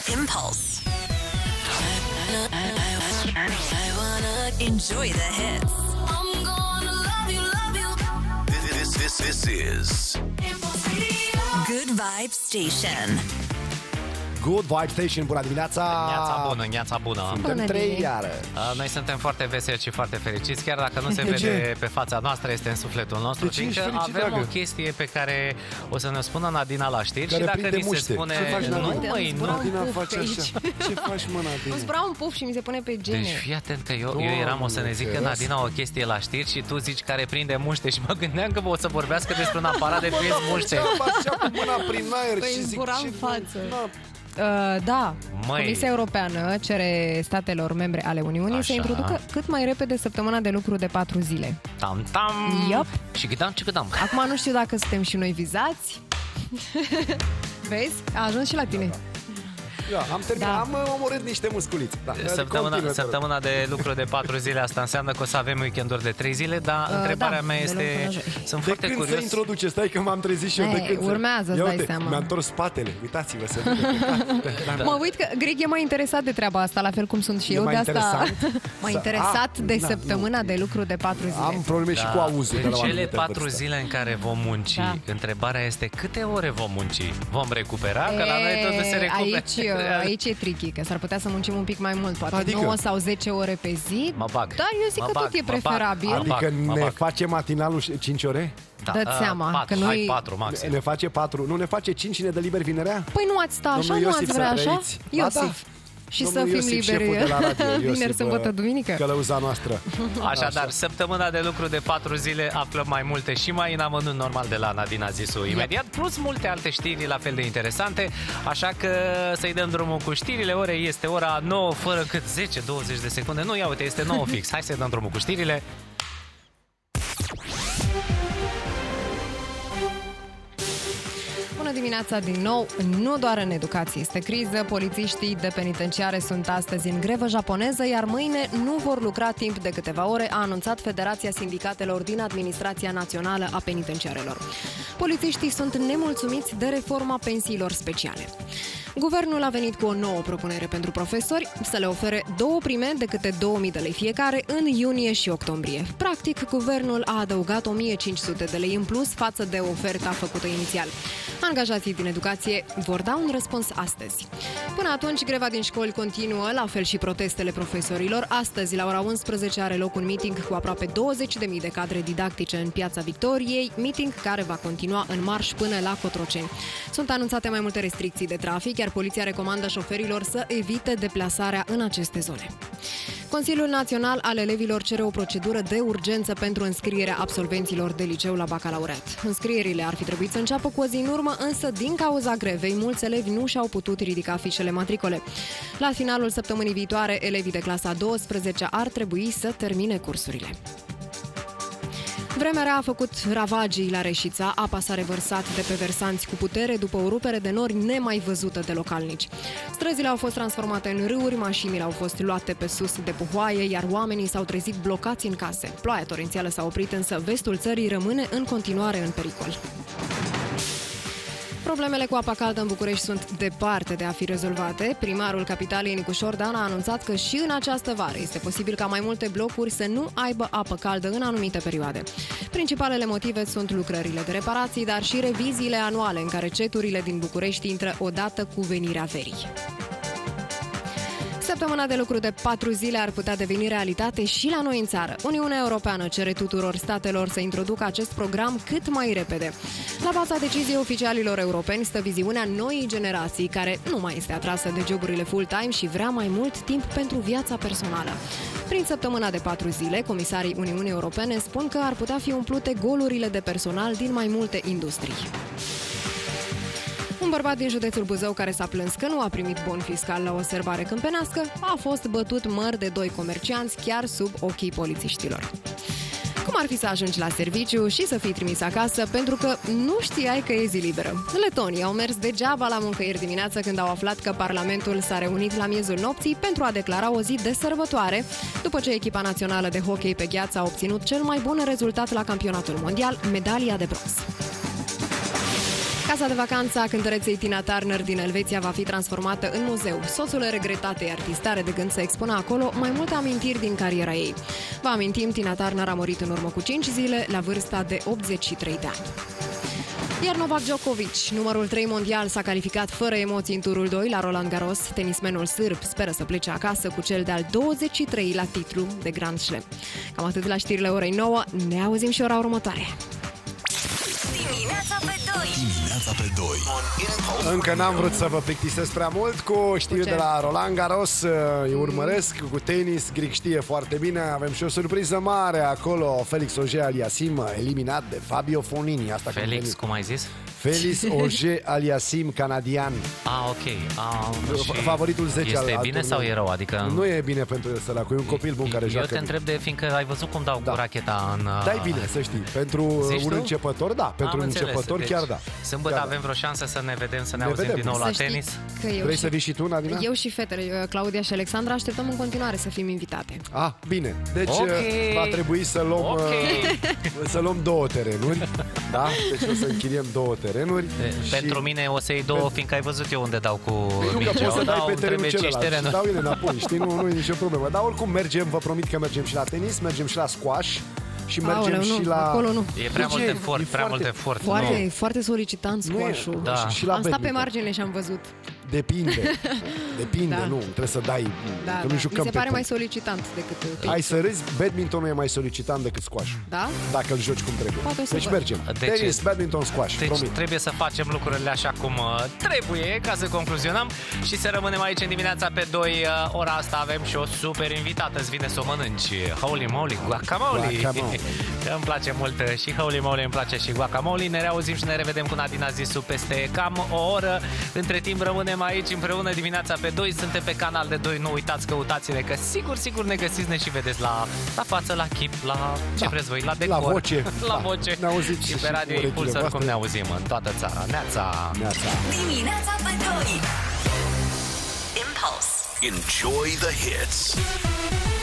Impulse. I wanna enjoy the hits. I'm gonna love you. This is Good Vibe Station. Good Vibe Station, bună dimineața! Gheața bună! Suntem trei iară. Noi suntem foarte veseli și foarte fericiți, chiar dacă nu se vede pe fața noastră, este în sufletul nostru, fiindcă avem o chestie pe care o să ne spună Nadina la știri și dacă ni se spune... Nadina face așa. Ce faci, mă, Nadina? Îmi zbura un puf și mi se pune pe gene. Deci fii atent că eu eram o să ne zic că Nadina o chestie la știri și tu zici care prinde muște și mă gândeam că o să vorbească despre un aparat de prins muște. Așa cu mâna prin aer și zic... în față. Da, Comisia Europeană cere statelor membre ale Uniunii să introducă cât mai repede săptămâna de lucru de 4 zile. Tam-tam! Yep. Și gâdam. Acum nu știu dacă suntem și noi vizați. Vezi? A ajuns și la tine. Am terminat, am omorât niște musculiți. Săptămâna de lucru de 4 zile, asta înseamnă că o să avem weekenduri de 3 zile, dar întrebarea mea este... Sunt foarte curios. De când se introduce? Stai că m-am trezit și eu de când urmează, îți dai seama. Mi-am întors spatele, uitați-vă să vede. Mă uit că Greg e mai interesat de treaba asta, la fel cum sunt și eu, de asta m-a interesat de săptămâna de lucru de 4 zile. Am probleme și cu auzul. În cele 4 zile în care vom munci, întrebarea este câte ore vom munci? Vom recupera? Că la noi totul se recuperă. Aici e tricky, că s-ar putea să muncim un pic mai mult, poate 9 sau 10 ore pe zi. Dar eu zic că tot e preferabil. Adică ne face matinalul 5 ore? Dă-ți seama 4, că noi 4 maxim. Ne face 4, nu ne face 5 și ne dă liber vinerea? Păi nu ați sta așa, nu ați vrea așa? Iosif. Și să fim liberi vineri, sâmbătă, duminică. Călăuza noastră. Așadar, săptămâna de lucru de 4 zile, aflăm mai multe și mai în amănunt normal de la Nadina Zisu imediat, plus multe alte știri la fel de interesante, așa că să-i dăm drumul cu știrile. Este ora 9 fără cât 10-20 de secunde. Nu, ia uite, este 9 fix. Hai să-i dăm drumul cu știrile. Bună dimineața din nou! Nu doar în educație este criză, polițiștii de penitenciare sunt astăzi în grevă japoneză, iar mâine nu vor lucra timp de câteva ore, a anunțat Federația Sindicatelor din Administrația Națională a Penitenciarelor. Polițiștii sunt nemulțumiți de reforma pensiilor speciale. Guvernul a venit cu o nouă propunere pentru profesori, să le ofere 2 prime de câte 2000 de lei fiecare în iunie și octombrie. Practic, guvernul a adăugat 1500 de lei în plus față de oferta făcută inițial. Angajații din educație vor da un răspuns astăzi. Până atunci, greva din școli continuă, la fel și protestele profesorilor. Astăzi, la ora 11, are loc un meeting cu aproape 20.000 de cadre didactice în Piața Victoriei, meeting care va continua în marș până la Cotroceni. Sunt anunțate mai multe restricții de trafic, iar poliția recomandă șoferilor să evite deplasarea în aceste zone. Consiliul Național al Elevilor cere o procedură de urgență pentru înscrierea absolvenților de liceu la bacalaureat. Înscrierile ar fi trebuit să înceapă cu o zi în urmă, însă din cauza grevei, mulți elevi nu și-au putut ridica fișele matricole. La finalul săptămânii viitoare, elevii de clasa 12 ar trebui să termine cursurile. Vremea rea a făcut ravagii la Reșița, apa s-a revărsat de pe versanți cu putere după o rupere de nori nemai văzută de localnici. Străzile au fost transformate în râuri, mașinile au fost luate pe sus de puhoaie, iar oamenii s-au trezit blocați în case. Ploaia torențială s-a oprit, însă vestul țării rămâne în continuare în pericol. Problemele cu apa caldă în București sunt departe de a fi rezolvate. Primarul capitalei, Nicu Șordan, a anunțat că și în această vară este posibil ca mai multe blocuri să nu aibă apă caldă în anumite perioade. Principalele motive sunt lucrările de reparații, dar și reviziile anuale în care ceturile din București intră odată cu venirea verii. Săptămâna de lucru de 4 zile ar putea deveni realitate și la noi în țară. Uniunea Europeană cere tuturor statelor să introducă acest program cât mai repede. La baza deciziei oficialilor europeni stă viziunea noii generații, care nu mai este atrasă de joburile full-time și vrea mai mult timp pentru viața personală. Prin săptămâna de 4 zile, comisarii Uniunii Europene spun că ar putea fi umplute golurile de personal din mai multe industrii. Un bărbat din județul Buzău care s-a plâns că nu a primit bon fiscal la o sărbare câmpenească a fost bătut măr de 2 comercianți chiar sub ochii polițiștilor. Cum ar fi să ajungi la serviciu și să fii trimis acasă pentru că nu știai că e zi liberă? Letonii au mers degeaba la muncă ieri dimineață când au aflat că Parlamentul s-a reunit la miezul nopții pentru a declara o zi de sărbătoare, după ce echipa națională de hockey pe gheață a obținut cel mai bun rezultat la campionatul mondial, medalia de bronz. Casa de vacanță a cântăreței Tina Turner din Elveția va fi transformată în muzeu. Soțul regretatei artiste are de gând să expună acolo mai multe amintiri din cariera ei. Vă amintim, Tina Turner a murit în urmă cu 5 zile, la vârsta de 83 de ani. Iar Novak Djokovic, numărul 3 mondial, s-a calificat fără emoții în turul 2 la Roland Garros. Tenismenul sârb speră să plece acasă cu cel de-al 23-lea titlu de Grand Slam. Cam atât la știrile orei 9. Ne auzim și ora următoare. Dimineața pe 2. Dimineața pe 2. Încă n-am vrut să vă plictisesc prea mult cu știri de la Roland Garros. Îi urmăresc cu tenis, Gric știe foarte bine. Avem și o surpriză mare acolo. Felix Auger-Aliassime eliminat de Fabio Fognini. Asta Felix, cum ai zis? Felix Auger-Aliassime, canadian. Ok. Favoritul 10 este al bine sau e rău? Adică... Nu e bine pentru el, săracu, e un copil bun care joacă. Eu te întreb fiindcă ai văzut cum dau cu racheta în... Dai bine, să știi. Pentru un începător, da. Pentru un începător, chiar da. Sâmbătă avem vreo șansă să ne vedem, să ne auzim din nou la tenis. Vrei să vii și tu, Nadina? Eu și fetele, Claudia și Alexandra, așteptăm în continuare să fim invitate. Bine. Deci va trebui să luăm, să luăm 2 terenuri. Da? Deci o să închiriem 2 terenuri. Pentru mine o să iei 2, fiindcă ai văzut eu unde dau cu mingea. Nu, că poți să dai pe terenul celălalt. Terenuri. Dau ele înapoi, știi? Nu e nicio problemă. Dar oricum mergem, vă promit că mergem și la tenis, mergem și la squash. Și mergem și la... Acolo nu. E prea mult efort, prea mult efort. Foarte solicitant squash-ul. Da. Și la am stat pe margine și am văzut. Depinde, Da. nu, trebuie să dai, că nu jucăm. Mi se pare mai solicitant decât... Hai să râzi, badmintonul e mai solicitant decât squash. Da? Dacă îl joci cum trebuie. Deci mergem. Tenis, badminton, squash, deci promit. trebuie să facem lucrurile așa cum trebuie, ca să concluzionăm și să rămânem aici în dimineața pe 2. Ora asta avem și o super invitată, îți vine să o mănânci. Holy moly, guacamole. Îmi place mult și holy moly, îmi place și guacamole. Ne reauzim și ne revedem cu Nadina Zisu peste cam o oră. Între timp rămânem aici împreună dimineața pe 2. Suntem pe canal de 2. Nu uitați, căutați-ne, că sigur ne găsiți, ne și vedeți la față, la chip, la ce vreți voi, la decor, la voce. La voce. Ne auziți și pe Radio Impuls, cum ne auzim în toată țara. Neața. Dimineața pe 2. Impulse. Enjoy the hits.